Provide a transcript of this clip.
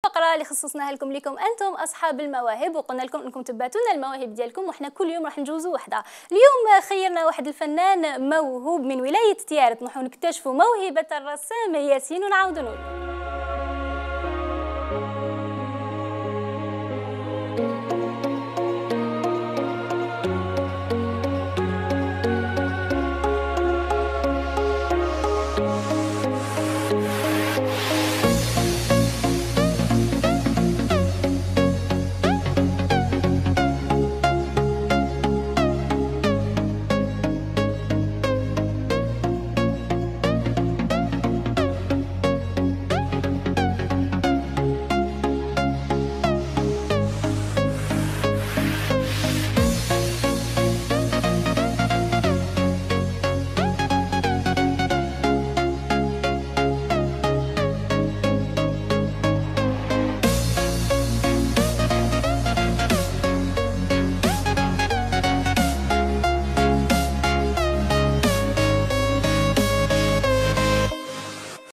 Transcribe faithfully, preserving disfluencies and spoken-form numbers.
الفقره اللي خصصناها لكم لكم انتم اصحاب المواهب، وقلنا لكم انكم تبعتوا لنا المواهب ديالكم وحنا كل يوم راح نجوزوا وحده. اليوم خيرنا واحد الفنان موهوب من ولايه تيارت، نروحوا نكتشفوا موهبه الرسام ياسين ونعاودوا نقولوا